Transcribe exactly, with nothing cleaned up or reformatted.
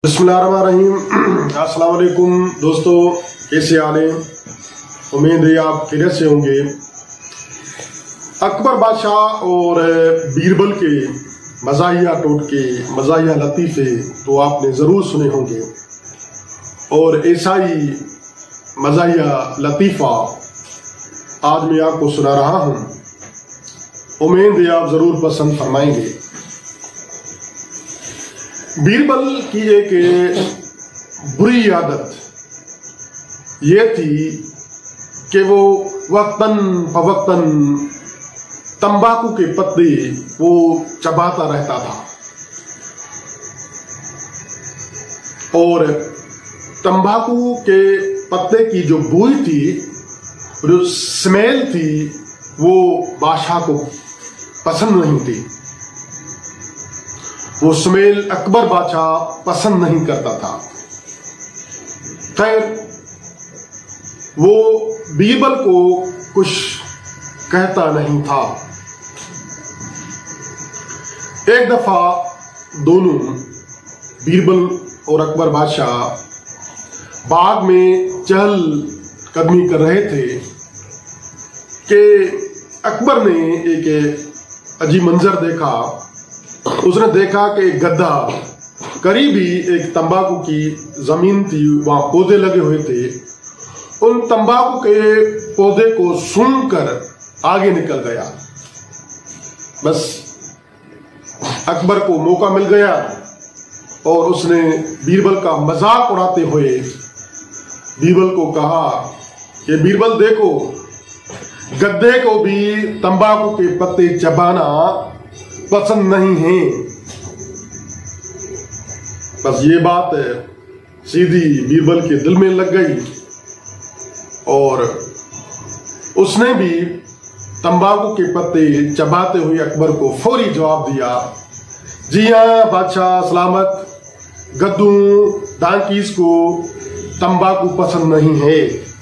बिस्मिल्लाहिर्रहमानिर्रहीम। अस्सलाम वालेकुम दोस्तों, कैसे हाल हैं? उम्मीद है आप खैरियत से होंगे। अकबर बादशाह और बीरबल के मज़ाहिया टोटके, मज़ाहिया लतीफ़े तो आपने ज़रूर सुने होंगे, और ऐसा ही मज़ाहिया लतीफ़ा आज मैं आपको सुना रहा हूँ। उम्मीद है आप ज़रूर पसंद फरमाएंगे। बीरबल की एक बुरी आदत ये थी कि वो वक्तन फवक्तन तंबाकू के पत्ते वो चबाता रहता था, और तंबाकू के पत्ते की जो बूई थी, जो स्मेल थी, वो बादशाह को पसंद नहीं थी। वो स्मेल अकबर बादशाह पसंद नहीं करता था। खैर, वो बीरबल को कुछ कहता नहीं था। एक दफा दोनों, बीरबल और अकबर बादशाह, बाग में चहल कदमी कर रहे थे कि अकबर ने एक अजीब मंजर देखा। उसने देखा कि एक गड्ढा, करीब ही एक तंबाकू की जमीन थी, वहां पौधे लगे हुए थे। उन तंबाकू के पौधे को सूंघकर आगे निकल गया। बस अकबर को मौका मिल गया और उसने बीरबल का मजाक उड़ाते हुए बीरबल को कहा कि बीरबल देखो, गड्ढे को भी तंबाकू के पत्ते चबाना पसंद नहीं है। बस ये बात सीधी बीरबल के दिल में लग गई, और उसने भी तंबाकू के पत्ते चबाते हुए अकबर को फौरी जवाब दिया, जी हाँ बादशाह सलामत, गद्दू डांकीज को तंबाकू पसंद नहीं है।